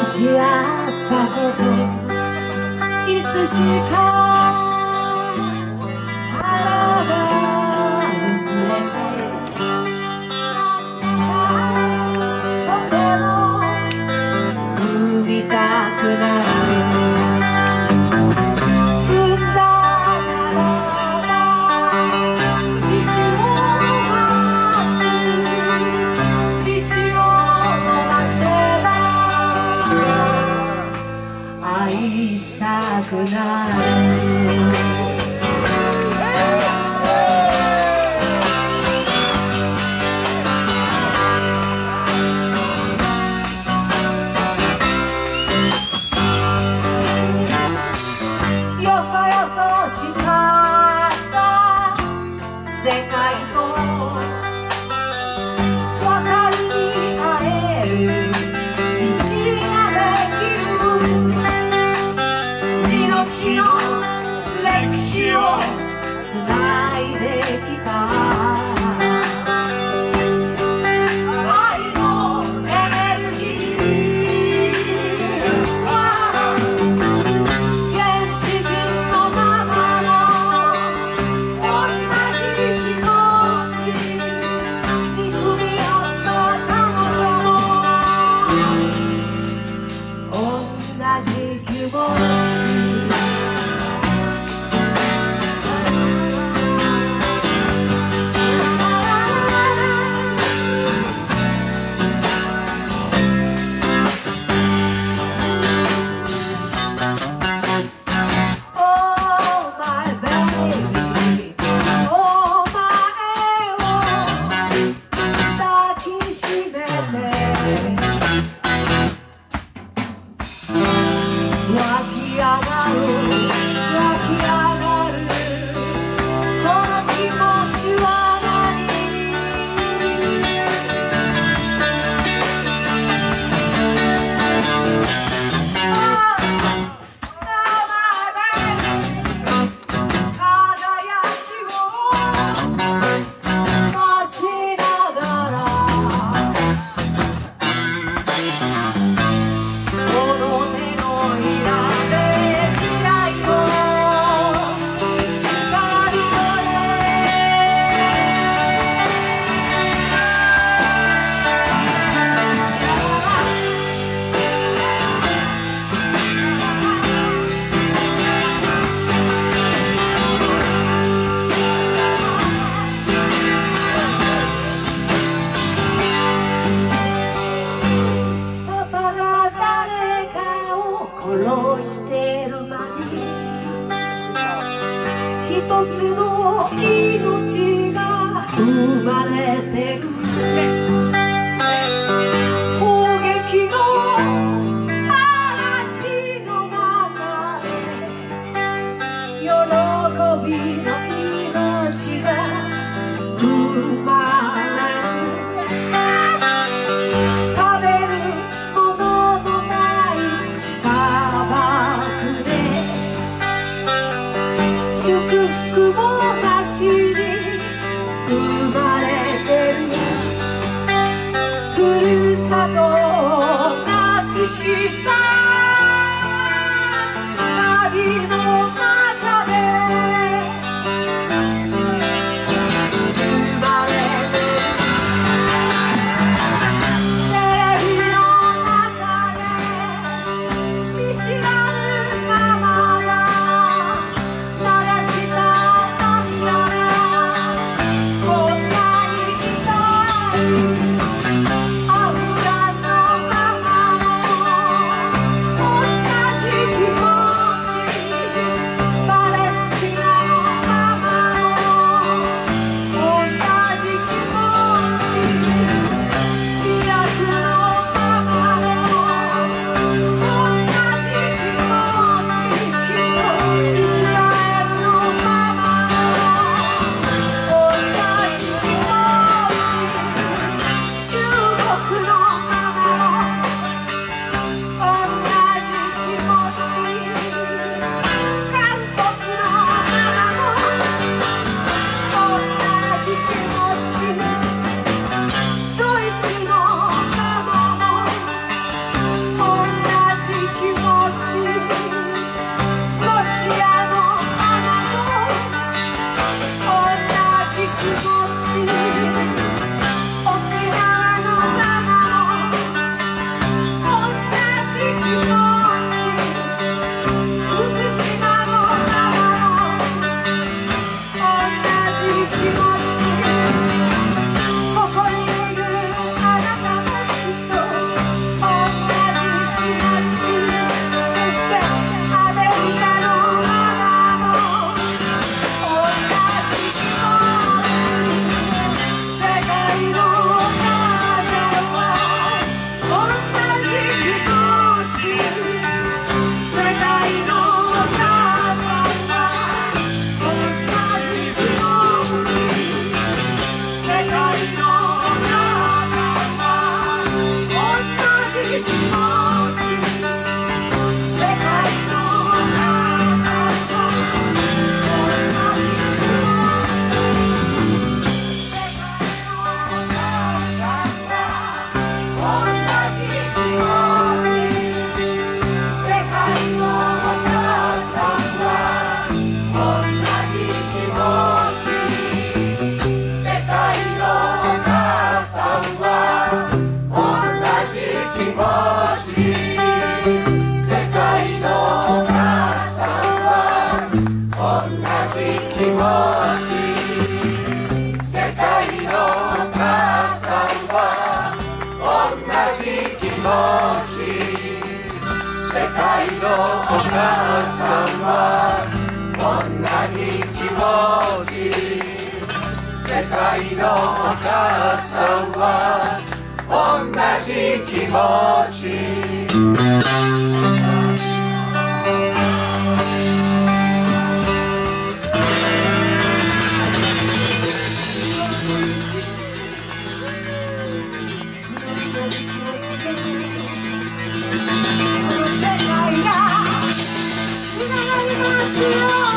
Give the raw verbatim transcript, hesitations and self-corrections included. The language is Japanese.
し合ったこといつしか腹が膨れてなんだかとても産みたくなる産んだならば父を飲ます父を飲ませば愛したくなる世界と分かり合える道ができる命の歴史をつないできた愛のエネルギーは原始人のままのしてる間に一つの命が生まれてる砲撃の嵐の中で喜びの命が生まれる食べるもののない砂漠で祝福もなしに生まれてるふるさとをなくした旅の中で生まれてるテレビの中で見知らぬママが流した涙がこんなに痛いアフガンのママも同じ気持ち世界がつながりますよ